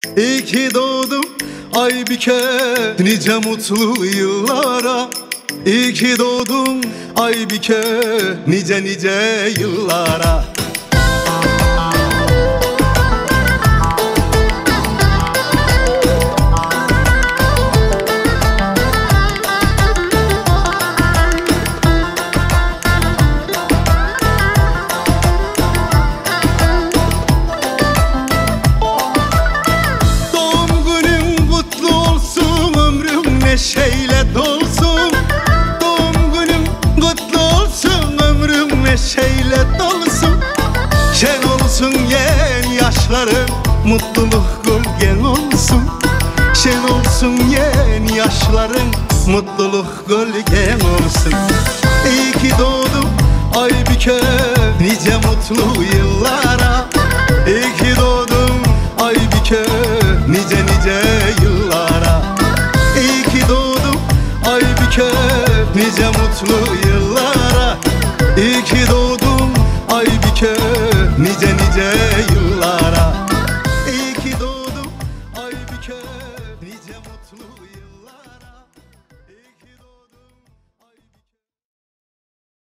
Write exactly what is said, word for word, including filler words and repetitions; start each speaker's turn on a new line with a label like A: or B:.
A: İyi ki doğdum Aybike, nice mutlu yıllara. İyi ki doğdum Aybike, nice nice yıllara. Neşeyle dolsun, doğum günüm kutlu olsun, ömrüm neşeyle dolsun. Şen olsun yeni yaşların, mutluluk gölgen olsun. Şen olsun yeni yaşların, mutluluk gölgen olsun. İyi ki doğdum Aybike, nice mutlu yıllara. İyi ki doğdum Aybike, nice nice yıllara. İyi ki doğdum Aybike, nice mutlu yıllara. İyi ki doğdum Aybike, nice nice yıllara.